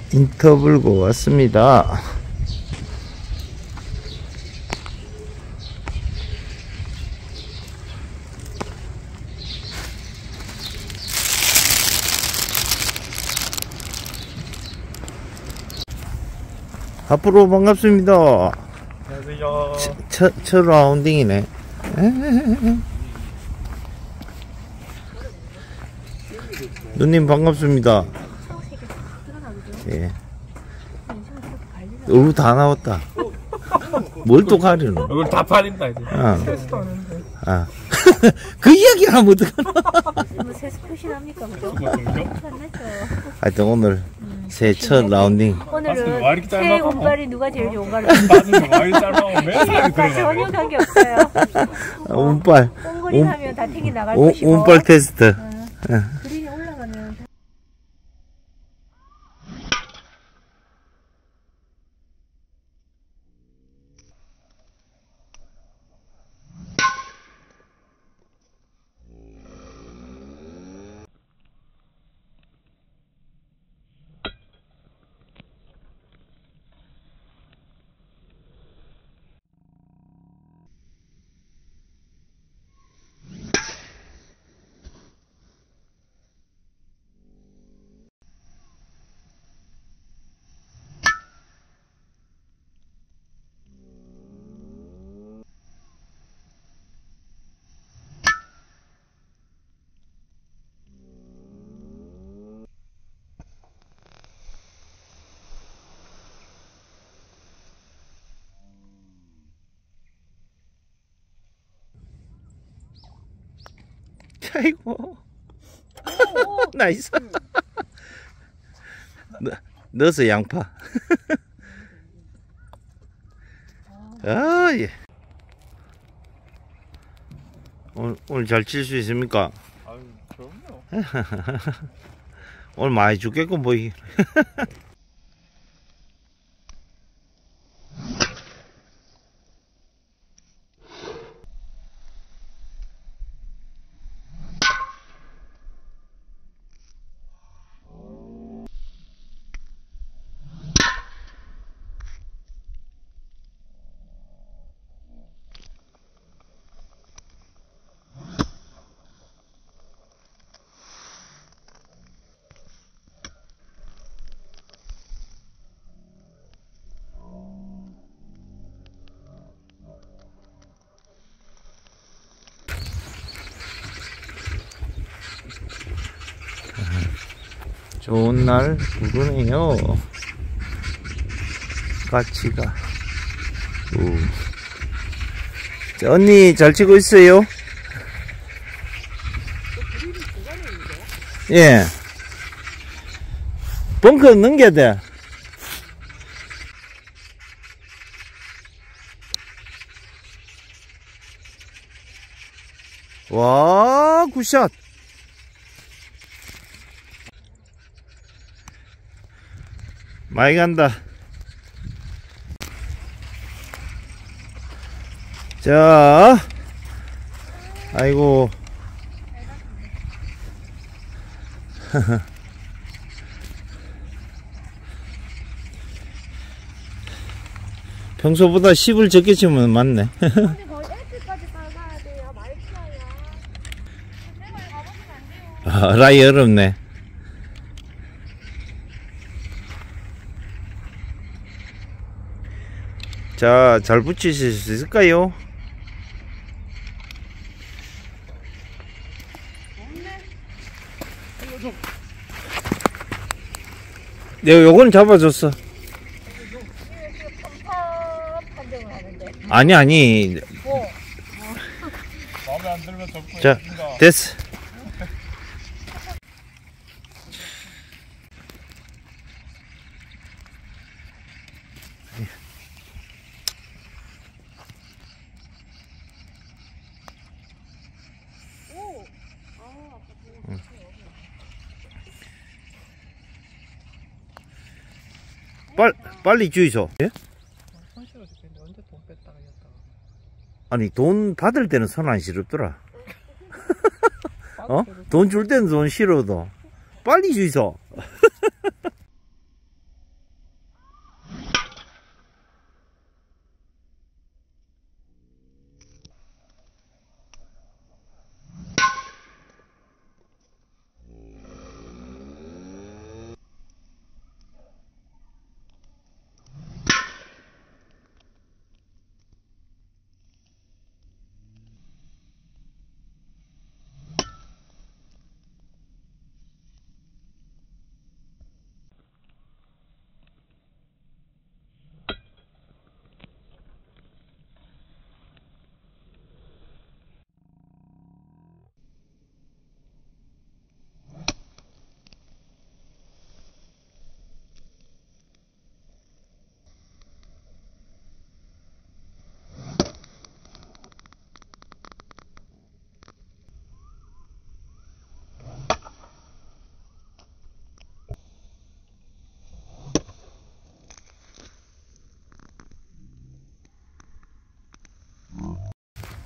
인터블고 왔습니다. 앞으로 반갑습니다. 안녕하세요. 첫 라운딩이네. 누님 반갑습니다. 예. 얼굴 다 나왔다. 뭘 또 가리노? 얼굴 다 팔린다 이제. 그 이야기 하면 어떡하나? 뭐 세수 표시납니까 그죠? 하여튼 오늘 새 첫 라운딩. 오늘은 와, 이렇게 새해 짧아? 운빨이 누가 제일 좋은가를 나는 와이 짧아 맨날 그래. 전혀 관계 없어요. 운빨. 꽁거리 하면 다 탱이 나갈 운- 것이고 운빨 테스트. 그린이 올라가면 아이고. 나이스. 넣어서 양파. 아, 예. 오늘 잘 칠 수 있습니까? 아유 그럼요. 오늘 많이 죽겠군 보이. 좋은 날 부르네요. 같이 가. 자, 언니 잘 치고 있어요? 예. 벙커 넘겨야 돼. 와, 굿샷. 많이 간다. 자, 아이고. 평소보다 10을 적게 치면 맞네. 근데 거의 S까지 깔아야 돼요. 많이 치어요. 내가 가보시면 안 돼요. 아, 라이 어렵네. 자, 잘 붙이실 수 있을까요? 내가 요건 잡아줬어. 판정을 하는데. 아니. 뭐? 마음에 안 들면 접고. 자, 됐어. 빨리 주이소. 예? 손 실어 죽겠는데 언제 돈 뺐다가 이었다가. 아니, 돈 받을 때는 손 안 시렵더라. 어? 돈 줄 때는 돈 싫어도 빨리 주이소.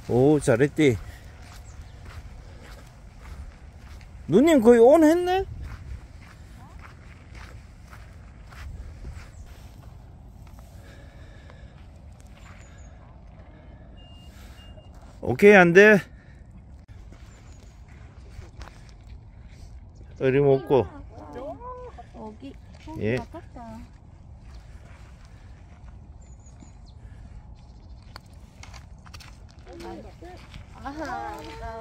오, 잘했디. 누님 거의 온 했네? 오케이, 안 돼. 어림없고. 여기 예. 아깝다. 아하.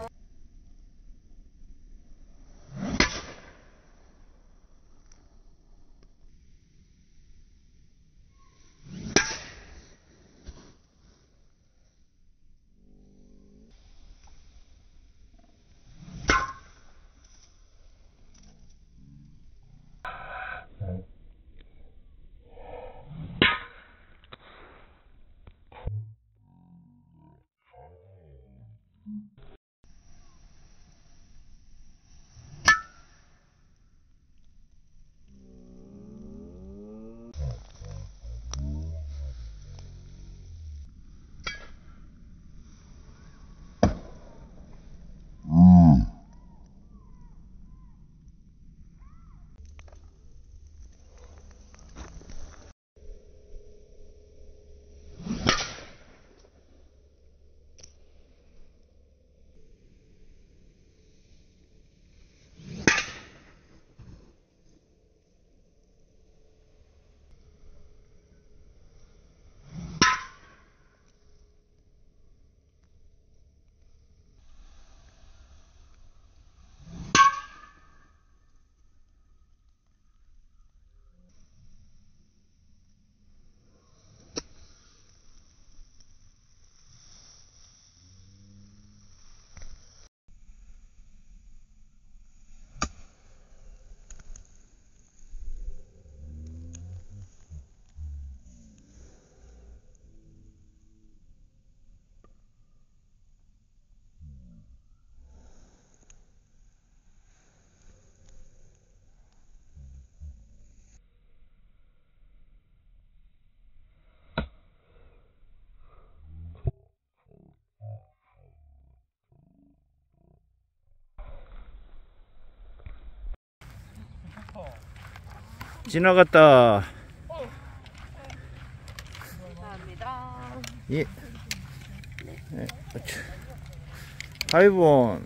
지나갔다. 감사합니다. 예. 하이본.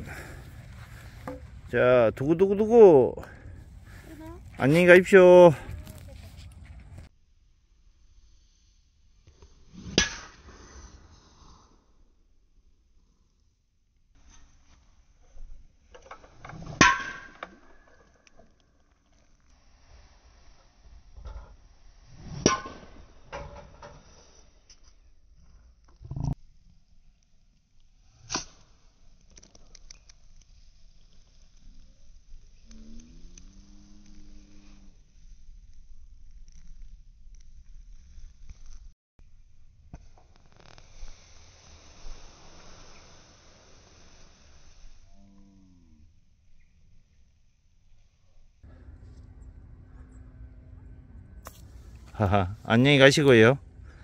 자, 두구두구두구. 안녕히 가십시오. 하하, 안녕히 가시고요.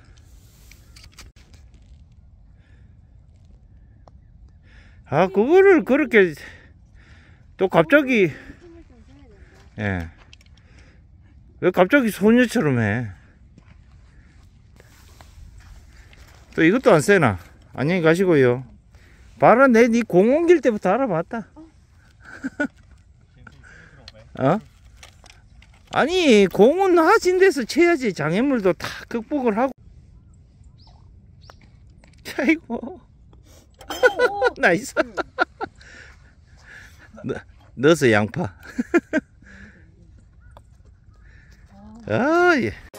아, 그거를 그렇게 또 갑자기, 예. 왜 갑자기 소녀처럼 해? 또 이것도 안 세나? 안녕히 가시고요. 봐라, 내 니 공 옮길 때부터 알아봤다. 어? 아니, 공은 하진 데서 쳐야지 장애물도 다 극복을 하고. 아이고. 나이스. 넣어서 양파. 아, 예.